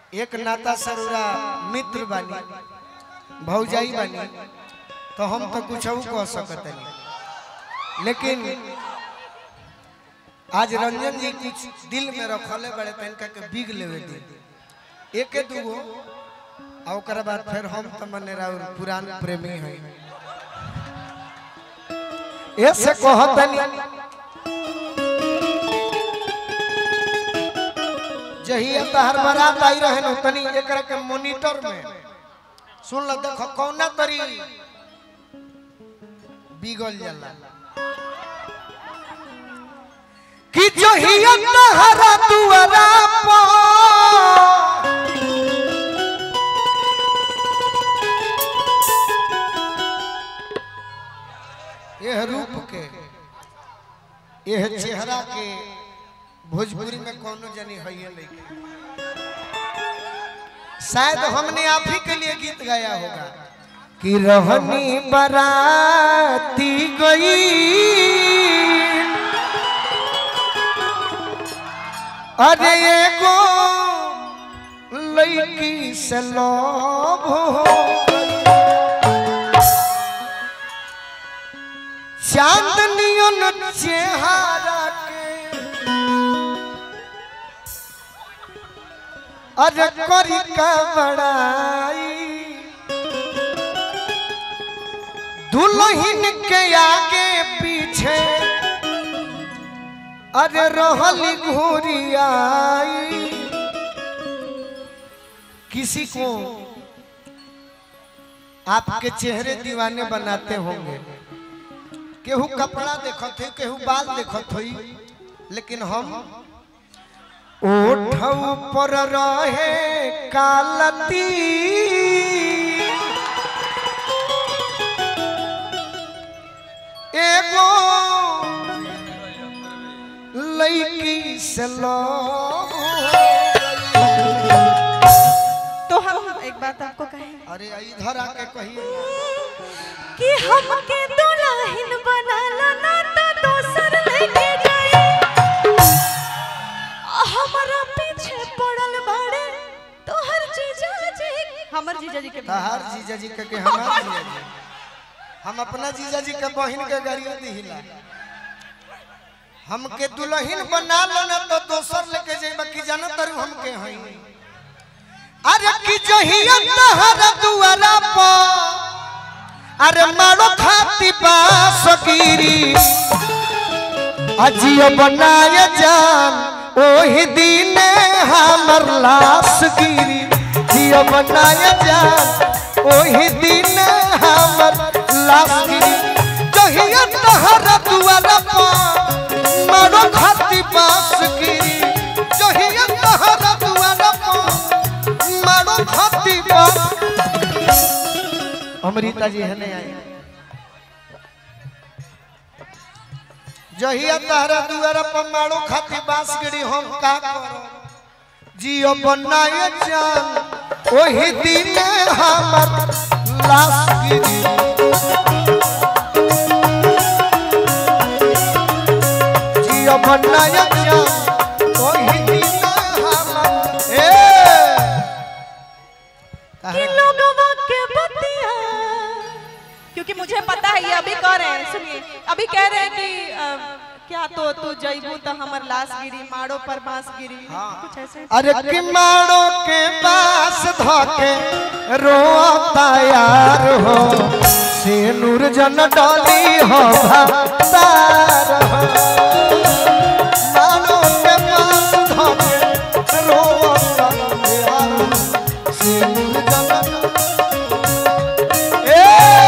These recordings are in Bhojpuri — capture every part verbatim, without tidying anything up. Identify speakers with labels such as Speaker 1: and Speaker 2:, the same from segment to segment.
Speaker 1: एक नाता सरुरा मित्र बानी भौजाई बानी तो हम तो कुछ कह सकते नहीं, लेकिन आज रंजन जी कुछ दिल में रखले बड़े तनका के बिग लेवे दी एक दूगो और बाद फिर हम तो मने राउर पुरान प्रेमी है ऐसे कहतनी जहिया तहर बारात आई रहे न तनी एकरा के मॉनिटर में सुन ल देखो कौना तरी बिगल जाला कि जहिया तहर दुआरा पर यह रूप के यह चेहरा के भोजपुरी में कोनो जनी है नहीं, शायद हमने आप ही के लिए गीत गाया होगा कि रहनी बराती गई अरे एगो लड़की से लोभ हो चांदनियों चेहरा के अरे करी का बड़ाई दुल्हन के आगे पीछे अरे रहली घूरियाई। किसी को आपके चेहरे दीवाने बनाते होंगे, केहू कपड़ा देखत है केहू बाल देखत है, लेकिन हम ओठौ पर रहे कालती एगो लड़की से लोभ।
Speaker 2: तो हम एक बात आपको कहें,
Speaker 1: अरे इधर आके कहिए
Speaker 2: कि हमके दुल्हन बना लाना तो दोसर लेके जाए, हमारा पीछे पड़ल बाड़े तो हर जीजा जी हमर जीजा जी के
Speaker 1: हर जीजा जी के के हमार जीजा जी हम अपना जीजा जी के बहन के गाड़िया दिहिला। हमके दुल्हन बना लाना तो दोसर लेके जाइबा कि जाना तरु हमके हई। अरे कि जहिया तहर दुआरा पर अरे मारो खाती बासुरी अजियो बनाए जान ओही दिन हमर लाश गिरी, जियो बनाए जान ओही दिन हमर लाश गिरी। जहिया तहर दुआरा पर मारो खाती बासुरी जहिया तहर दुआरा पर मारो खाती बास। अमृता जी है नहीं आई। जहिया तहरा दुआरा पर मारो खाती बास गिरी हम का करो जियो बनाए जान ओही दिन हमर लाश गिरी। जियो बनाए जान ओही दिन हमर ए
Speaker 2: कि लोगों के बतिया, क्योंकि मुझे पता है ये अभी कह रहे हैं, सुनिए अभी कह रहे हैं कि आ, क्या तो तू जइबू तो हमर लाश गिरी माड़ो पर बांस गिरी। हाँ। कुछ ऐसे
Speaker 1: अरे कि माड़ो के बास धोके रोता यार हो से नूर जन डोली हो भातार हो। माड़ो के बास धोके रोता यार हो से नूर जन ए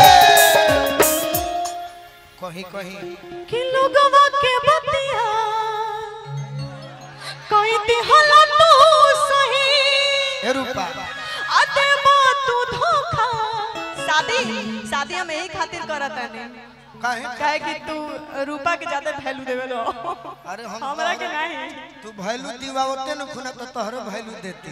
Speaker 1: कहीं कहीं
Speaker 2: कि लोगवा के बतिया कोई दिहला तू सही
Speaker 1: ए रूपा
Speaker 2: अते बो तू धोखा। शादी शादी हम यही खातिर करत हनी
Speaker 1: काहे
Speaker 2: काहे कि तू रूपा के ज्यादा वैल्यू देवे लो।
Speaker 1: अरे हम
Speaker 2: हमरा के नहीं
Speaker 1: तू वैल्यू दीवावते न खुना तो तोहरो वैल्यू देती।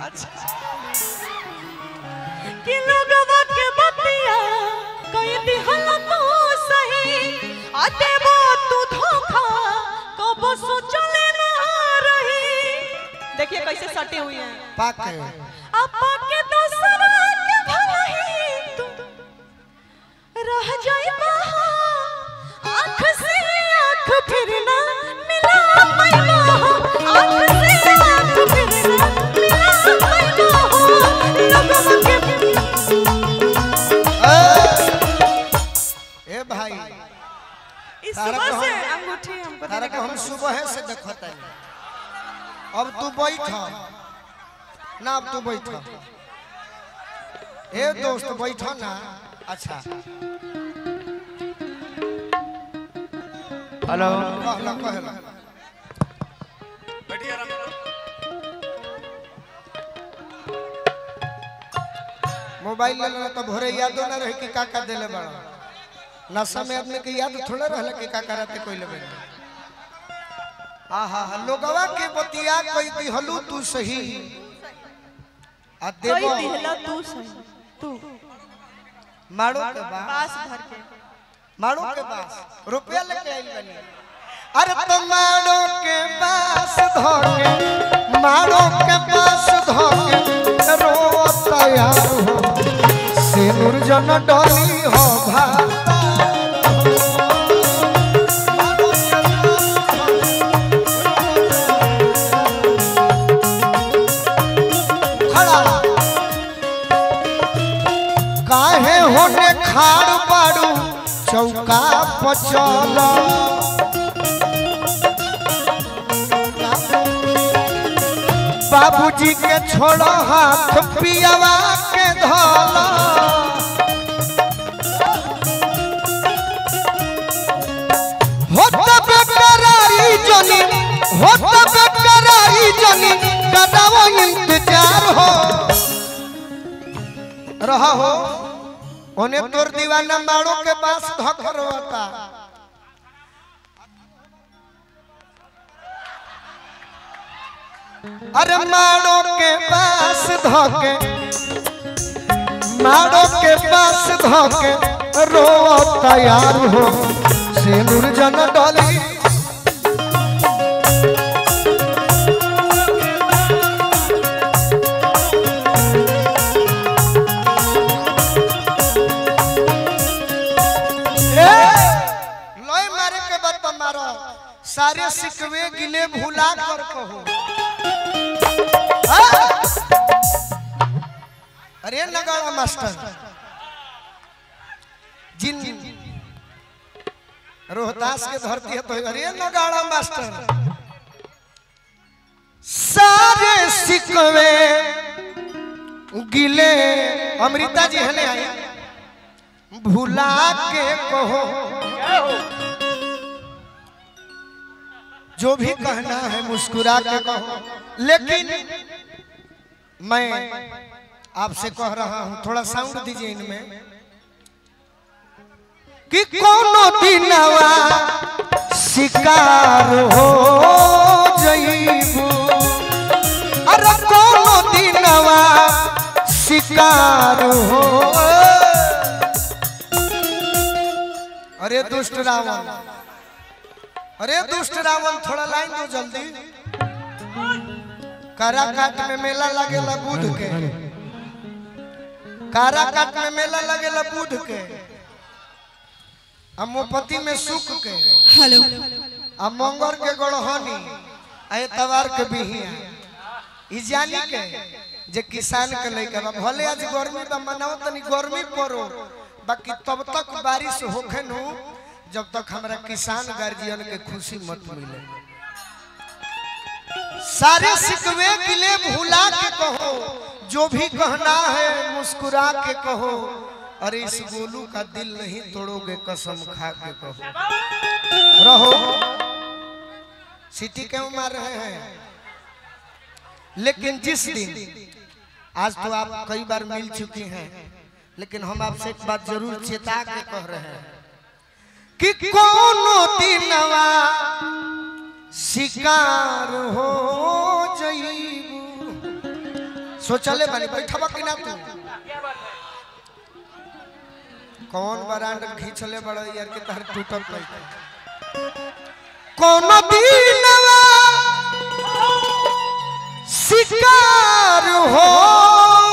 Speaker 2: कि लोगवा के बतिया कोई दिहला तू सही अते बो तू धोखा कबो सोचले ना रही। देखिए कैसे सटी हुई है
Speaker 1: पाक है
Speaker 2: आ अपा के दूसरा के भलाई तू रह जाए आँख से आँख फिर ना मिला पैना आँख से आँख फिर ना मिला पैना लोगों के
Speaker 1: ए भाई
Speaker 2: इस सुबह से अंगूठी हमको
Speaker 1: तारा को हम सुबह से देखता है। अब तू बैठ ना, अब तू बैठ ए दोस्त बैठ ना। अच्छा
Speaker 3: हेलो
Speaker 1: कहला कहला
Speaker 3: बैठिए आराम से।
Speaker 1: मोबाइल ले लेना तो भोरे यादो ना रहे कि का का देले बड़ा नशा में आदमी के याद थोड़ा रहला कि का करते कोई लेबे। आहा लोगवा के बतिया कोई दिहलू तू सही आ
Speaker 2: कोई
Speaker 1: देबो
Speaker 2: दिहला तू सही तू
Speaker 1: मारो के पास
Speaker 2: पास भर के
Speaker 1: मारो के पास रुपया लेके आइल बनी। अरे तो मारो के पास धोके मारो के पास धोके रो तैयार हो से नूरजन डोली हो भाता काहे होने खाड़ बाड़ू चौका पचल बाबूजी के छोड़ो हाथ पियावा के धोला होता बेकरारी जनी होता बेकरारी जनी कराओ इंतजार हो रहा हो उन्हें तोर दीवाना मारो के पास धकर होता। अरे मारो के पास धोके मारो के पास धोके रो तैयार हो से नूरजन डोली लोई मारे के बाद तो मारो सारे सिकवे गिले भुला कर कहो। अरे नगाड़ा मास्टर जिन रोहतास के धरती है तो अरे नगाड़ा मास्टर सारे सिकवे गिले अमृता जी हने आए भुला के कहो जो भी कहना है मुस्कुरा के कहो। लेकिन मैं आपसे कह रहा हूं थोड़ा साउंड दीजिए इनमें कि कोनो दिनवा शिकार हो जईबू अरे कोनो दिनवा शिकार हो। अरे दुष्ट रावण अरे दुष्ट रावण थोड़ा लाइन दो जल्दी। काराकाट में मेला लगेला बुध के काराकाट में मेला लगेला बुध के अमोपति में सुख के
Speaker 2: हेलो
Speaker 1: आ मंगर के गड़हनी आ तवार के बिहिया ई जानी के जे किसान के लइका बा भले आज गर्मी बा मनाओ तनी गर्मी पड़ो बाकी तब तक बारिश होखे नु जब तक हमरा किसान गार्जियन के खुशी मत मिले। सारे सिकवे गिले भुला के कहो जो भी कहना है मुस्कुरा के कहो। अरे इस गोलू का दिल नहीं तोड़ोगे कसम खा के कहो। रहो सिटी क्यों मार रहे हैं लेकिन जिस दिन आज तो आप कई बार मिल चुकी हैं लेकिन हम आपसे एक बात जरूर चेता के कह रहे हैं कि कोनो दिनवा शिकार हो जईबू। सोचले बानी बैठबा कि ना तू कौन बरांड खींचले बड़ा यार के तहर टूटल पई कोनो दिनवा शिकार हो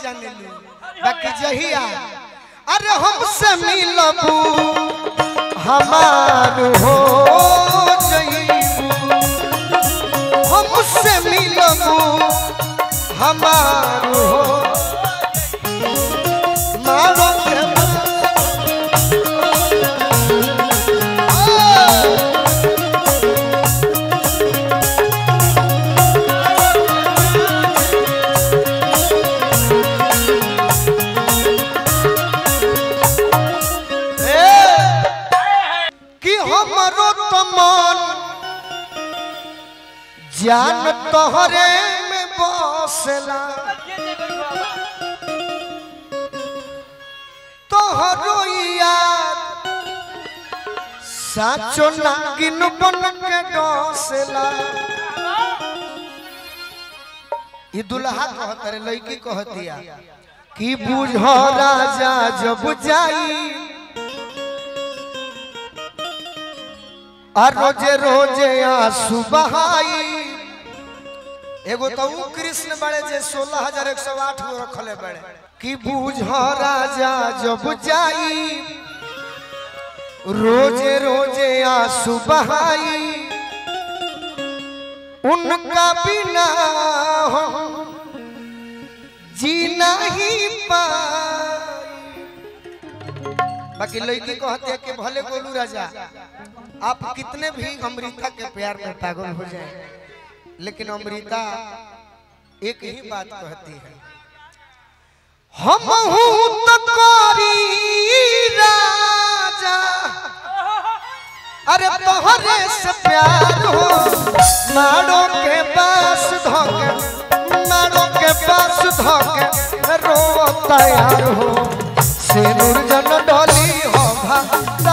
Speaker 1: जाने लू बाकी जहिया अरे हमसे मिलबू हमार हो जइबू हमसे मिलबू हमार हो मारो के जान तोहरे में बसला तोहरो याद साचो नागिन बन के डसला ई दुल्हा कहत रे लड़की कहतिया कि बुझ राजा जब जाई आ रोजे रोजे आंसू बहाई एगो तो ऊ कृष्ण बड़े जे सोलह हजार एक सौ आठ गो रखले बड़े कि बुझ राजा जब जाई रोजे रोजे आंसू बहाई उनका बिना हो जीना ही पाई। बाकी लड़की कहते हैं कि भले गोलू राजा आप कितने भी अमृता के प्यार में पागल हो जाए लेकिन अमृता एक ही बात कहती है हम हूं तो कोरी राजा अरे तोहरे से प्यार हो मारो के पास धोके मारो के पास धोके रो तैयार हो सिनुर जन डोली हो भा